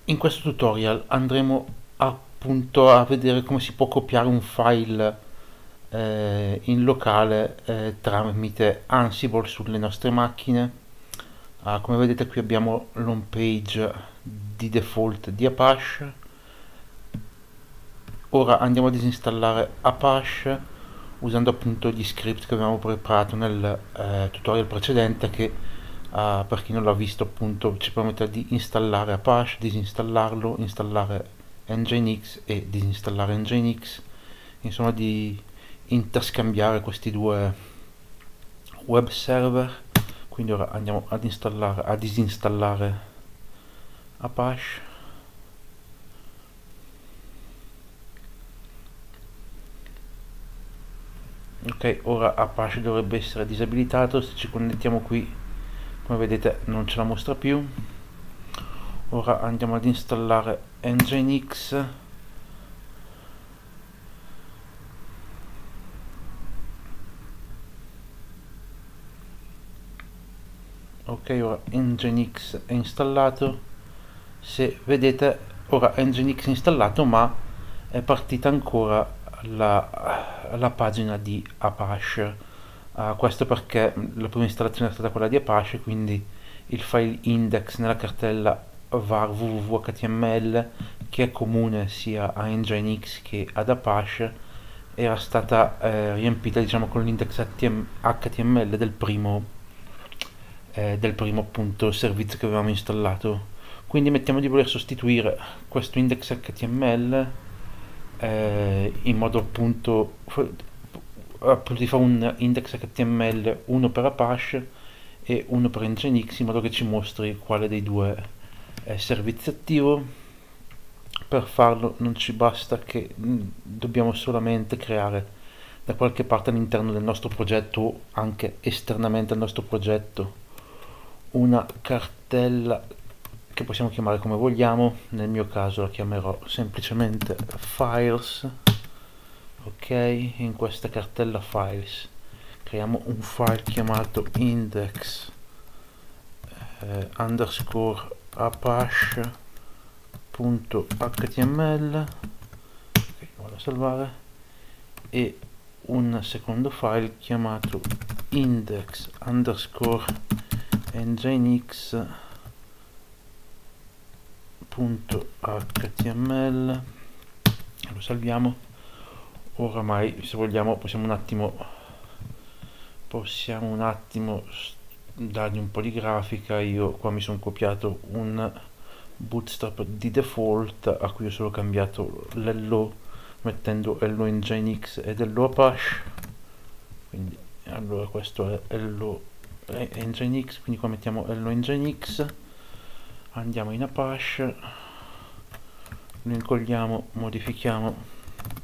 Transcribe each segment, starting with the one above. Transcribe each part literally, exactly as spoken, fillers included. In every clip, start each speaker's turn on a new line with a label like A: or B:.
A: In questo tutorial andremo appunto a vedere come si può copiare un file eh, in locale eh, tramite Ansible sulle nostre macchine. Ah, come vedete qui abbiamo l'home page di default di Apache. Ora andiamo a disinstallare Apache usando appunto gli script che avevamo preparato nel eh, tutorial precedente che uh, per chi non l'ha visto appunto ci permette di installare Apache, disinstallarlo, installare Nginx e disinstallare Nginx, insomma di interscambiare questi due web server. Quindi ora andiamo ad installare, a disinstallare Apache. Ok, ora Apache dovrebbe essere disabilitato. Se ci connettiamo qui, come vedete non ce la mostra più. Ora andiamo ad installare Nginx. Ok, ora Nginx è installato. Se vedete ora Nginx è installato, ma è partita ancora la, la pagina di Apache. Uh, questo perché la prima installazione è stata quella di Apache, quindi il file index nella cartella var www.html, che è comune sia a Nginx che ad Apache, era stata eh, riempita diciamo con l'index H T M L del primo, eh, del primo appunto servizio che avevamo installato. Quindi mettiamo di voler sostituire questo index H T M L eh, in modo appunto appunto di fare un index H T M L, uno per Apache e uno per Nginx, in modo che ci mostri quale dei due è servizio attivo. Per farlo non ci basta che mh, dobbiamo solamente creare da qualche parte all'interno del nostro progetto o anche esternamente al nostro progetto una cartella che possiamo chiamare come vogliamo. Nel mio caso la chiamerò semplicemente files. Ok, in questa cartella files creiamo un file chiamato index eh, underscore apache.html. Ok, vado a salvare, e un secondo file chiamato index underscore nginx.html. Lo salviamo. Oramai se vogliamo possiamo un attimo possiamo un attimo dargli un po' di grafica. Io qua mi sono copiato un bootstrap di default a cui ho solo cambiato l'hello mettendo hello nginx ed hello apache. Quindi allora questo è hello nginx, quindi qua mettiamo hello nginx, andiamo in apache, lo incolliamo, modifichiamo.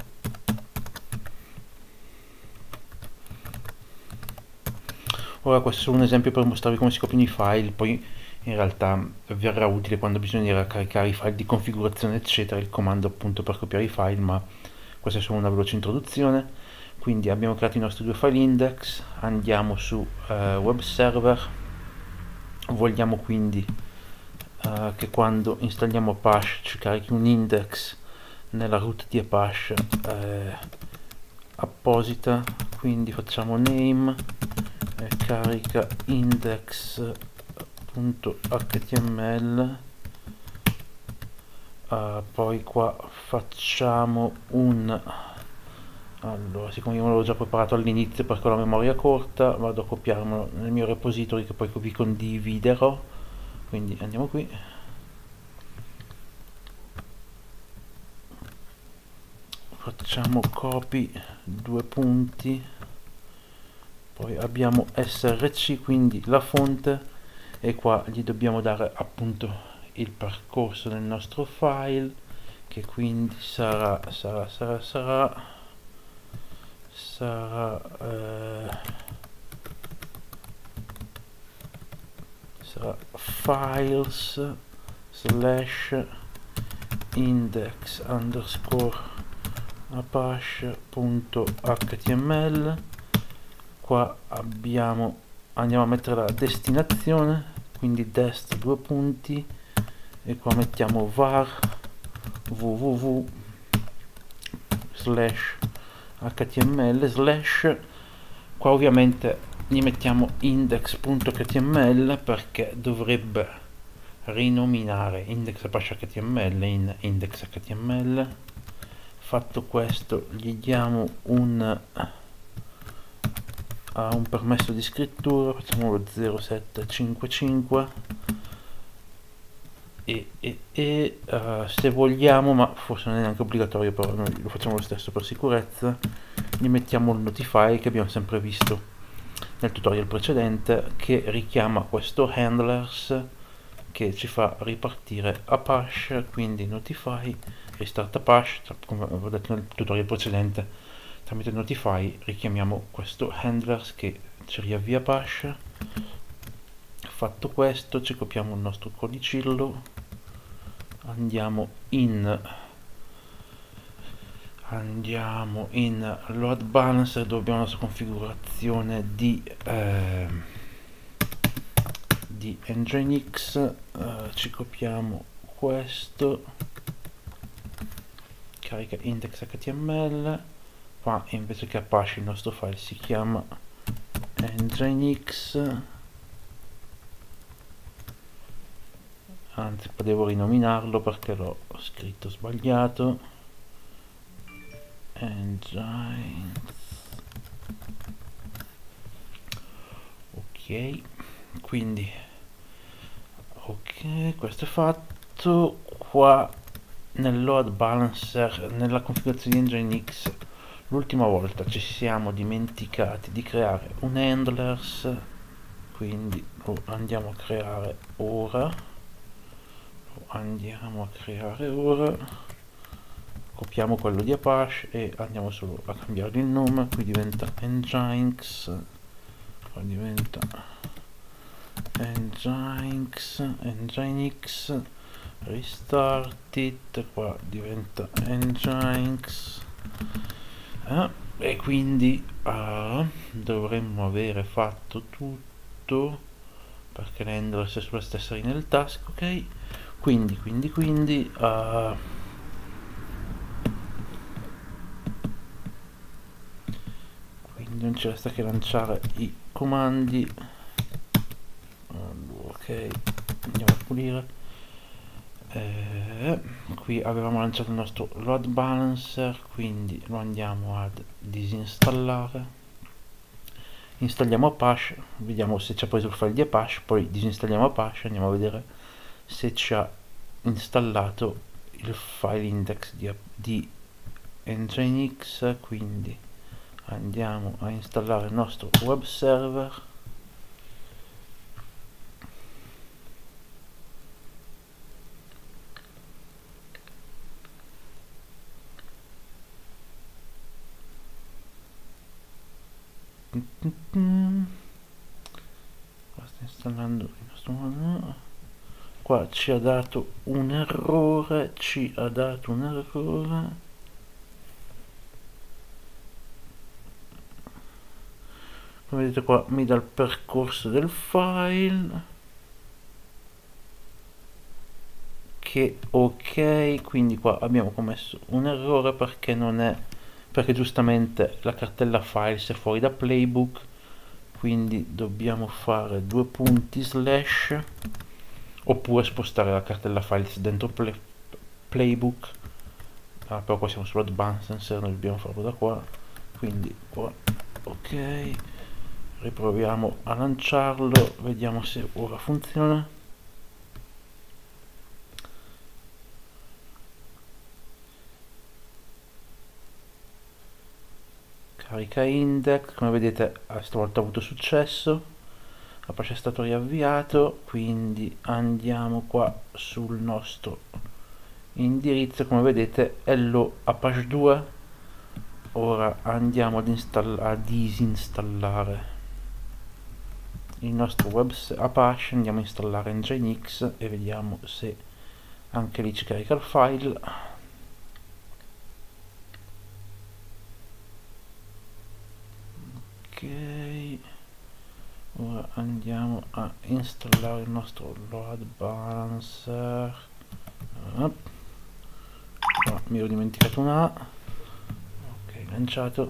A: Ora questo è solo un esempio per mostrarvi come si copiano i file, poi in realtà verrà utile quando bisognerà caricare i file di configurazione eccetera, il comando appunto per copiare i file, ma questa è solo una veloce introduzione. Quindi abbiamo creato i nostri due file index, andiamo su uh, web server, vogliamo quindi uh, che quando installiamo Apache ci carichi un index nella root di Apache eh, apposita, quindi facciamo name eh, carica index.html. Uh, poi qua facciamo un allora, siccome io me l'avevo già preparato all'inizio perché ho la memoria corta, vado a copiarmelo nel mio repository che poi vi condividerò. Quindi andiamo qui, facciamo copy due punti, poi abbiamo src, quindi la fonte, e qua gli dobbiamo dare appunto il percorso del nostro file, che quindi sarà sarà sarà sarà sarà eh, sarà files slash index underscore apache.html. qua abbiamo andiamo a mettere la destinazione, quindi dest due punti e qua mettiamo var www slash html slash, qua ovviamente gli mettiamo index.html perché dovrebbe rinominare index.html in index.html. Fatto questo gli diamo un a un permesso di scrittura, facciamo lo zero sette cinque cinque e, e, e uh, se vogliamo, ma forse non è neanche obbligatorio, però noi lo facciamo lo stesso per sicurezza, gli mettiamo il notify che abbiamo sempre visto nel tutorial precedente, che richiama questo handlers che ci fa ripartire Apache, quindi notify restart Apache, come avevo detto nel tutorial precedente. Tramite notify richiamiamo questo handlers che ci riavvia Apache. Fatto questo ci copiamo il nostro codicillo, andiamo in andiamo in load balancer dove abbiamo la nostra configurazione di eh, di Nginx, eh, ci copiamo questo, carica index.html, qua invece che Apache il nostro file si chiama Nginx, anzi potevo rinominarlo perché l'ho scritto sbagliato, Nginx, ok, quindi ok, questo è fatto. Qua nel load balancer, nella configurazione di Nginx, l'ultima volta ci siamo dimenticati di creare un handlers, quindi lo andiamo a creare ora, lo andiamo a creare ora, copiamo quello di Apache e andiamo solo a cambiare il nome, qui diventa Nginx, qua diventa Nginx, Nginx, restart it, qua diventa Nginx, eh, e quindi uh, dovremmo avere fatto tutto perché l'handlers è sulla stessa linea del task, ok? Quindi, quindi, quindi uh, quindi non ci resta che lanciare i comandi. Ok, andiamo a pulire. Eh, qui avevamo lanciato il nostro load balancer, quindi lo andiamo ad disinstallare, installiamo Apache, vediamo se ci ha preso il file di Apache, poi disinstalliamo Apache, andiamo a vedere se ci ha installato il file index di, di Nginx, quindi andiamo a installare il nostro web server. Qua sta installando il nostro modo. Qua ci ha dato un errore, ci ha dato un errore. Come vedete qua mi dà il percorso del file, che ok, quindi qua abbiamo commesso un errore perché non è perché giustamente la cartella files è fuori da playbook, quindi dobbiamo fare due punti slash oppure spostare la cartella files dentro play, playbook, ah, però qua siamo sulla advanced, noi dobbiamo farlo da qua, quindi qua ok, riproviamo a lanciarlo, vediamo se ora funziona. Carica index, come vedete stavolta ha avuto successo, Apache è stato riavviato, quindi andiamo qua sul nostro indirizzo, come vedete hello Apache due. Ora andiamo ad, a disinstallare il nostro web Apache, andiamo a installare Nginx e vediamo se anche lì ci carica il file. Ok, ora andiamo a installare il nostro load balancer, ah, mi ero dimenticato una A. Ok, lanciato.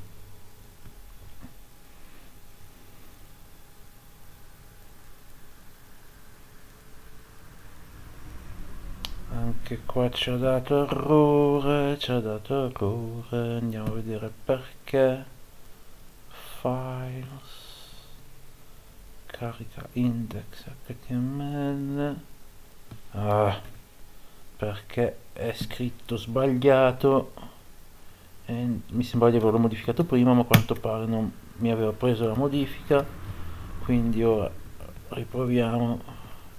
A: Anche qua ci ha dato errore, ci ha dato errore, andiamo a vedere perché. Files, carica index H T M L, ah, perché è scritto sbagliato e mi sembra di averlo modificato prima, ma a quanto pare non mi aveva preso la modifica, quindi ora riproviamo.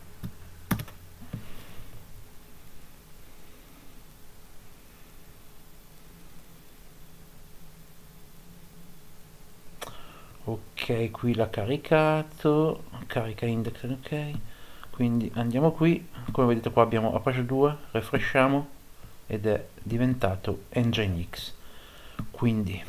A: Ok, qui l'ha caricato, carica index, ok, quindi andiamo qui, come vedete qua abbiamo Apache due, refreshiamo ed è diventato Nginx. Quindi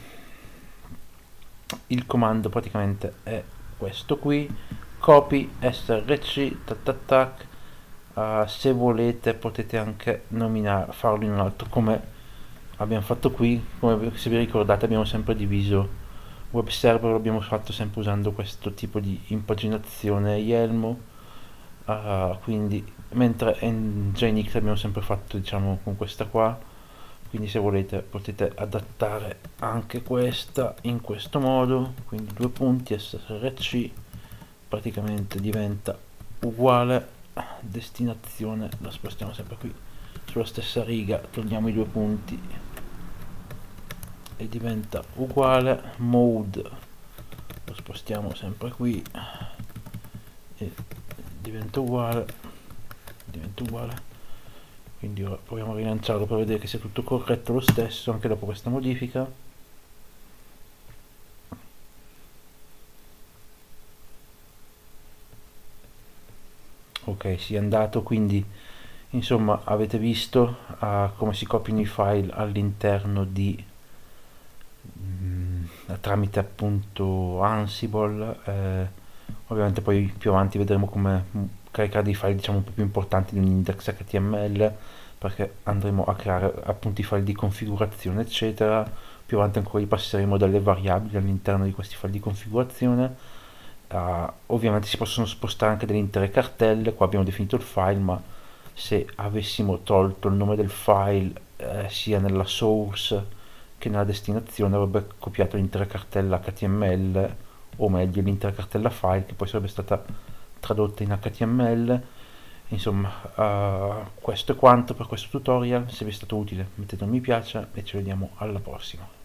A: il comando praticamente è questo qui, copy src tac tac tac. Uh, se volete potete anche nominare, farlo in un altro, come abbiamo fatto qui, come se vi ricordate abbiamo sempre diviso web server, l'abbiamo fatto sempre usando questo tipo di impaginazione Yelmo, uh, quindi mentre Nginx abbiamo sempre fatto diciamo con questa qua, quindi se volete potete adattare anche questa in questo modo, quindi due punti src praticamente diventa uguale destinazione, la spostiamo sempre qui sulla stessa riga, togliamo i due punti e diventa uguale mode, lo spostiamo sempre qui e diventa uguale diventa uguale quindi ora proviamo a rilanciarlo per vedere che sia tutto corretto lo stesso anche dopo questa modifica. Ok, si è andato, quindi insomma avete visto uh, come si copiano i file all'interno di mh, tramite appunto Ansible, eh, ovviamente poi più avanti vedremo come caricare dei file diciamo un po' più importanti di un index H T M L, perché andremo a creare appunto i file di configurazione eccetera. Più avanti ancora gli passeremo delle variabili all'interno di questi file di configurazione. Uh, ovviamente si possono spostare anche delle intere cartelle, qua abbiamo definito il file, ma se avessimo tolto il nome del file eh, sia nella source che nella destinazione avrebbe copiato l'intera cartella H T M L, o meglio l'intera cartella file che poi sarebbe stata tradotta in H T M L. Insomma, uh, questo è quanto per questo tutorial. Se vi è stato utile mettete un mi piace e ci vediamo alla prossima.